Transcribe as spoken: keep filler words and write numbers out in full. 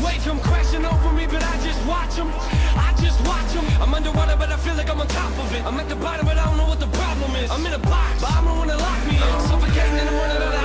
Waves come crashing over me, but I just watch them. I just watch them. I'm underwater, but I feel like I'm on top of it. I'm at the bottom, but I don't know what the problem is. I'm in a box, but I'm the one that locked me in. Suffocating in the morning that I